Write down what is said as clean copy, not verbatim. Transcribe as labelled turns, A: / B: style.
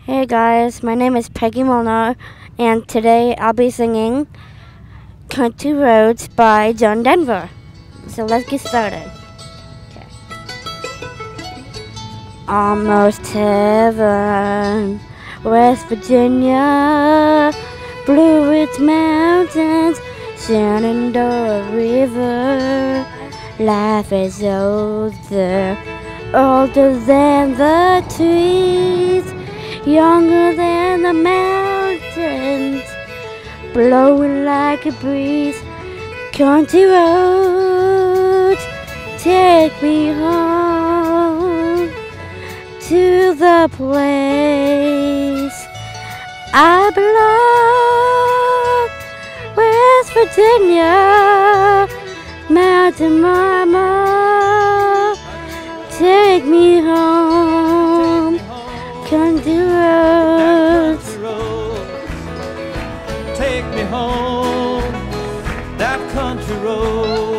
A: Hey guys, my name is Peggy Molnar, and today I'll be singing Country Roads by John Denver. So let's get started. Okay. Almost heaven, West Virginia, Blue Ridge Mountains, Shenandoah River. Life is older, older than the trees, younger than the mountains, blowing like a breeze. Country roads, take me home to the place I belong. West Virginia, Mountain Mama, take me home. Country roads,
B: take me home, that country road.